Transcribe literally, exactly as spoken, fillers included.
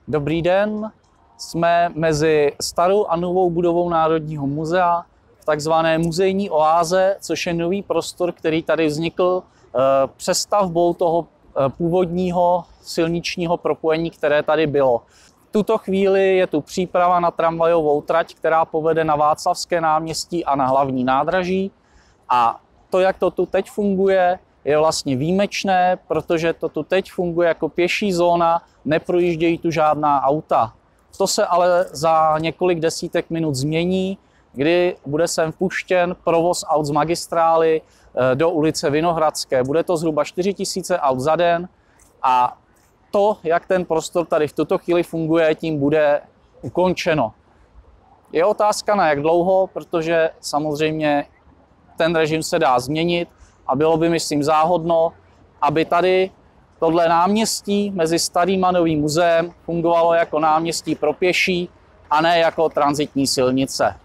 Dobrý den, jsme mezi starou a novou budovou Národního muzea v takzvané muzejní oáze, což je nový prostor, který tady vznikl přestavbou toho původního silničního propojení, které tady bylo. V tuto chvíli je tu příprava na tramvajovou trať, která povede na Václavské náměstí a na hlavní nádraží. A to, jak to tu teď funguje, je vlastně výjimečné, protože to tu teď funguje jako pěší zóna, neprojíždějí tu žádná auta. To se ale za několik desítek minut změní, kdy bude sem vpuštěn provoz aut z magistrály do ulice Vinohradské. Bude to zhruba čtyři tisíce aut za den a to, jak ten prostor tady v tuto chvíli funguje, tím bude ukončeno. Je otázka na jak dlouho, protože samozřejmě ten režim se dá změnit a bylo by, myslím, záhodno, aby tady tohle náměstí mezi starým a novým muzeem fungovalo jako náměstí pro pěší a ne jako tranzitní silnice.